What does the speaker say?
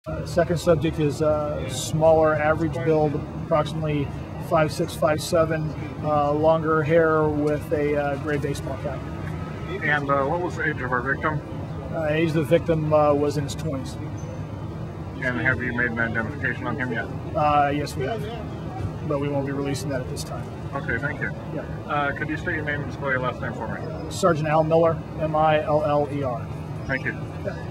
Second subject is smaller, average build, approximately 5'6", 5'7", longer hair with a gray baseball cap. And what was the age of our victim? Age of the victim was in his 20s. And have you made an identification on him yet? Yes, we have, but we won't be releasing that at this time. Okay, thank you. Yeah. Could you state your name and spell your last name for me? Sergeant Al Miller, M-I-L-L-E-R. Thank you. Yeah.